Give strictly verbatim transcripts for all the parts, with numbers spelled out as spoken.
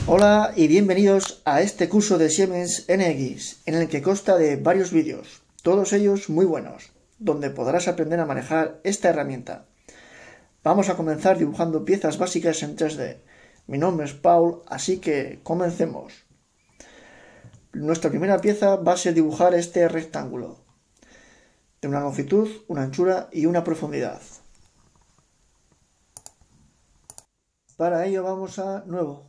Hola y bienvenidos a este curso de Siemens N X, en el que consta de varios vídeos, todos ellos muy buenos, donde podrás aprender a manejar esta herramienta. Vamos a comenzar dibujando piezas básicas en tres D. Mi nombre es Paul, así que comencemos. Nuestra primera pieza va a ser dibujar este rectángulo, de una longitud, una anchura y una profundidad. Para ello vamos a Nuevo.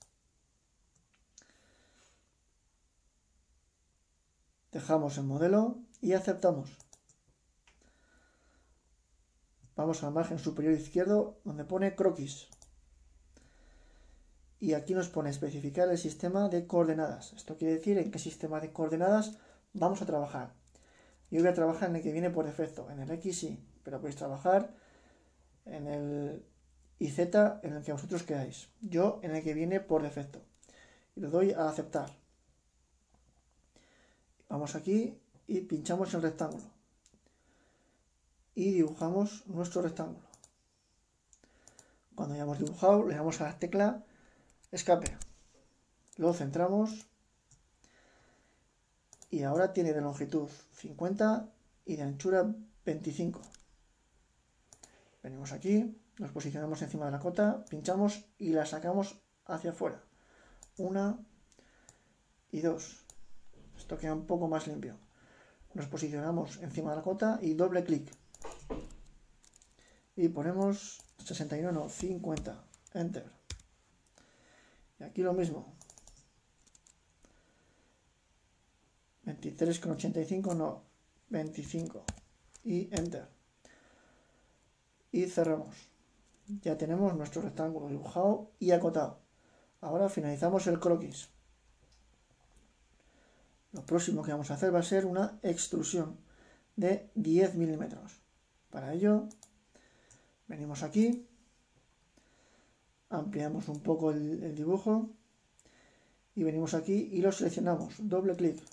Dejamos el modelo y aceptamos. Vamos al margen superior izquierdo donde pone croquis. Y aquí nos pone especificar el sistema de coordenadas. Esto quiere decir en qué sistema de coordenadas vamos a trabajar. Yo voy a trabajar en el que viene por defecto, en el X y, pero podéis trabajar en el Y Z en el que vosotros queráis. Yo en el que viene por defecto. Y le doy a aceptar. Vamos aquí y pinchamos el rectángulo. Y dibujamos nuestro rectángulo. Cuando hayamos dibujado, le damos a la tecla escape. Lo centramos. Y ahora tiene de longitud cincuenta y de anchura veinticinco. Venimos aquí, nos posicionamos encima de la cota, pinchamos y la sacamos hacia afuera. Una y dos. Esto queda un poco más limpio. Nos posicionamos encima de la cota y doble clic. Y ponemos sesenta y uno, no, cincuenta. Enter. Y aquí lo mismo. veintitrés coma ochenta y cinco, no, veinticinco. Y Enter. Y cerramos. Ya tenemos nuestro rectángulo dibujado y acotado. Ahora finalizamos el croquis. Lo próximo que vamos a hacer va a ser una extrusión de diez milímetros. Para ello, venimos aquí, ampliamos un poco el, el dibujo y venimos aquí y lo seleccionamos, doble clic.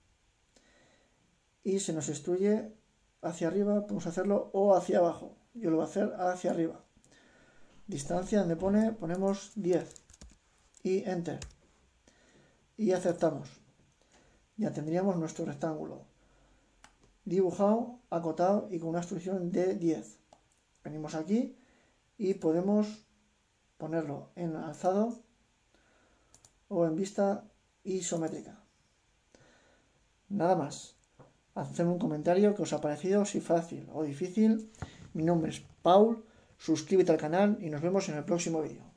Y se nos extruye hacia arriba, podemos hacerlo o hacia abajo. Yo lo voy a hacer hacia arriba. Distancia donde pone, ponemos diez y Enter. Y aceptamos. Ya tendríamos nuestro rectángulo dibujado, acotado y con una extrusión de diez. Venimos aquí y podemos ponerlo en alzado o en vista isométrica. Nada más. Hacedme un comentario que os ha parecido, si fácil o difícil. Mi nombre es Paul, suscríbete al canal y nos vemos en el próximo vídeo.